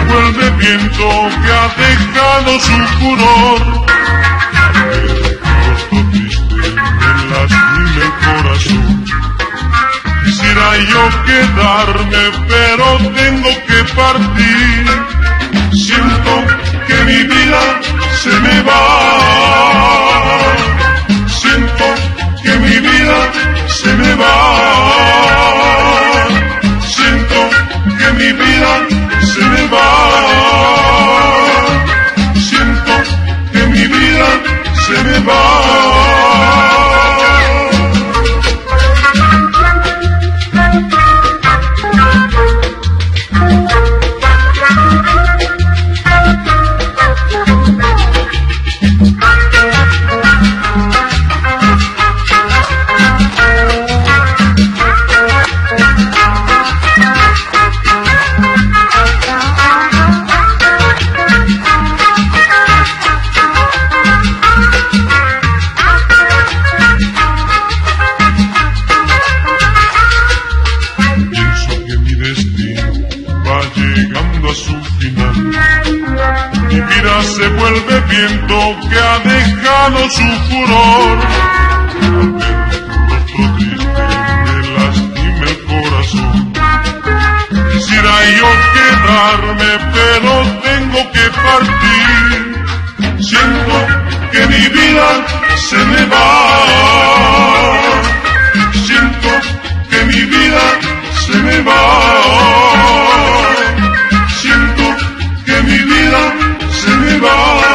vuelve viento que ha dejado su furor. Rostro triste me lastima el corazón. Quisiera yo quedarme, pero tengo que partir. Siento que mi vida se me va. Siento que mi vida se me va. Siento que mi vida se me va. Siento que mi vida se me va. Llegando a su final, mi vida se vuelve viento que ha dejado su furor. Al ver tu rostro triste me lastima el corazón. Quisiera yo quedarme, pero tengo que partir. Siento que mi vida se me va. Siento que mi vida se me va. Se me va.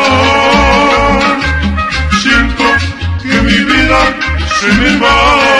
Siento que mi vida se me va.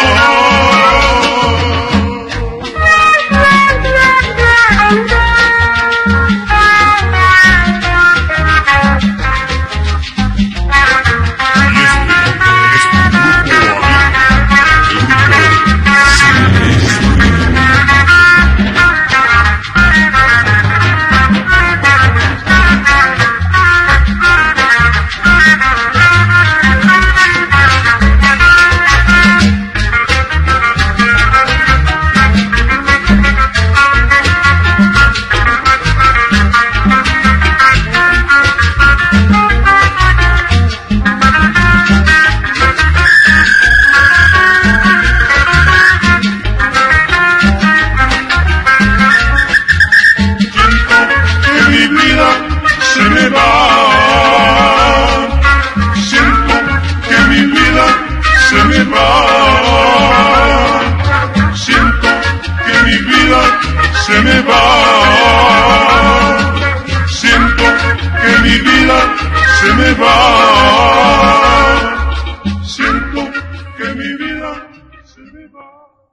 Se me va. Siento que mi vida se me va. Siento que mi vida se me va. Siento que mi vida se me va. Siento que mi vida se me va.